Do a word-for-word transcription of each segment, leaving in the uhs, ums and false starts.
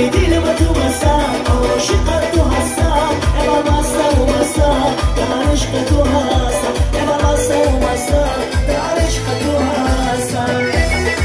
ای دل با تو بستم عاشق تو هستم اما مستم و مستم در عشق تو هستم اما مستم و مستم در عشق تو هستم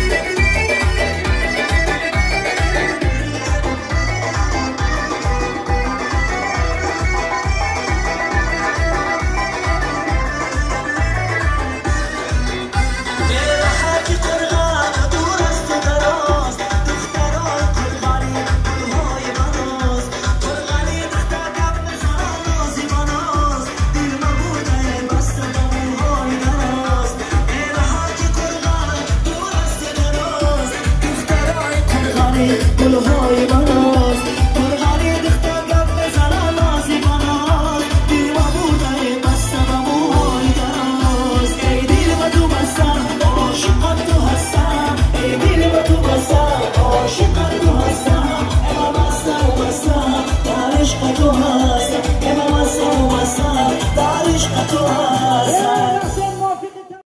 گلهای مناز پرغنی دختر گپ بزنن نازی مناز دل ما بوده بستم و موهای دراز ای دل با تو بستم عاشق تو هستم ای دل با تو بستم عاشق تو هستم اما مستم و مستم در عشق تو هستم اما مستم و مستم در عشق تو هستم